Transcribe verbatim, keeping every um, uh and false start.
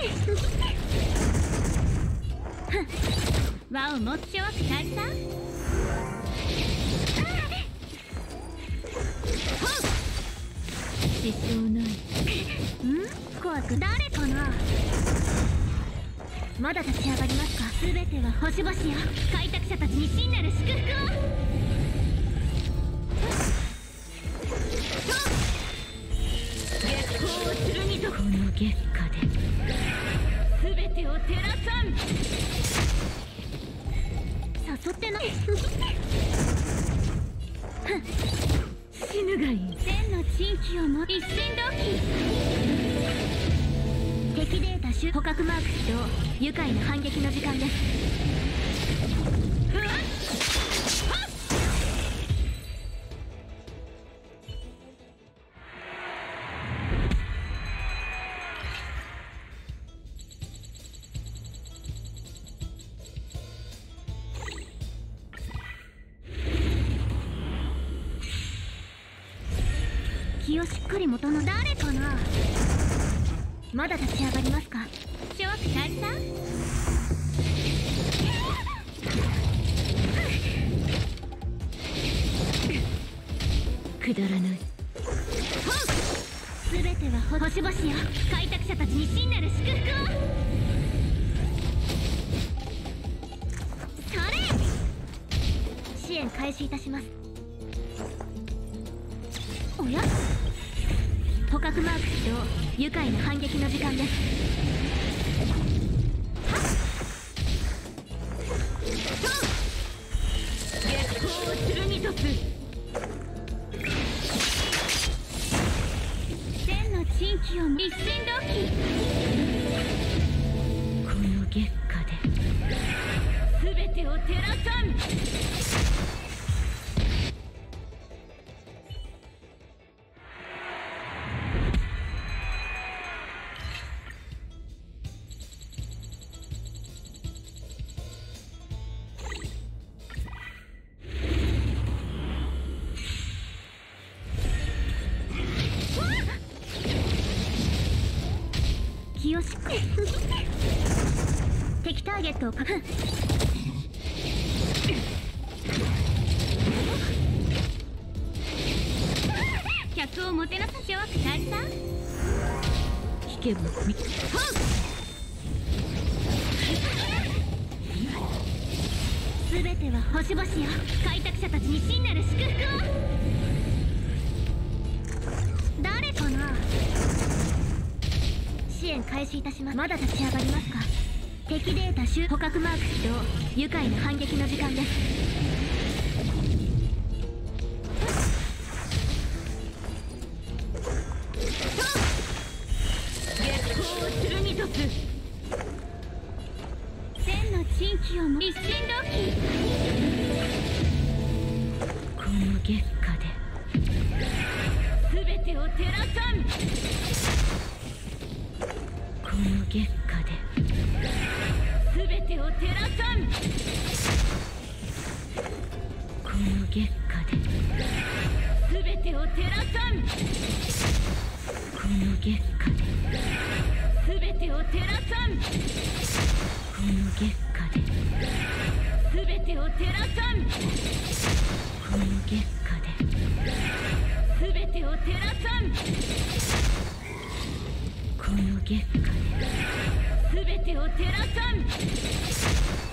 輪を持ちおく大佐。支障ない。ん？怖く誰かな。まだ立ち上がりますか。全ては星々よ。開拓者たちに真なる祝福を。月光を剣とこの月下で全てを照らさん。誘ってない。死ぬがいい。千の珍奇をも一心同期。敵データ種捕獲マーク起動。愉快な反撃の時間です。気をしっかり元の誰かな。まだ立ち上がりますか。諸悪大佐。くだらない。すべては星々よ。開拓者たちに真なる祝福を。それ。支援開始いたします。おや？捕獲マーク起動。愉快な反撃の時間です。月光を剣とす。千の珍奇を一心同期。この月下で全てを照らさん。気をしっかり。敵ターゲットを確保。客をもてなさしょう大佐。聞けばみすべては星々よ。開拓者たちに真なる祝福を。誰かな。支援開始いたします。まだ立ち上がりますか。敵データ種捕獲マーク起動。愉快な反撃の時間です。月光を剣とす。千の珍奇をも一心同期。この月下で全てを照らさん。この月下で全てを照らさん。この月下で全てを照らさん。この月下で全てを照らさん。この月下で全てを照らさん。この月下で全てを照らさん。この月下で全てを照らさん。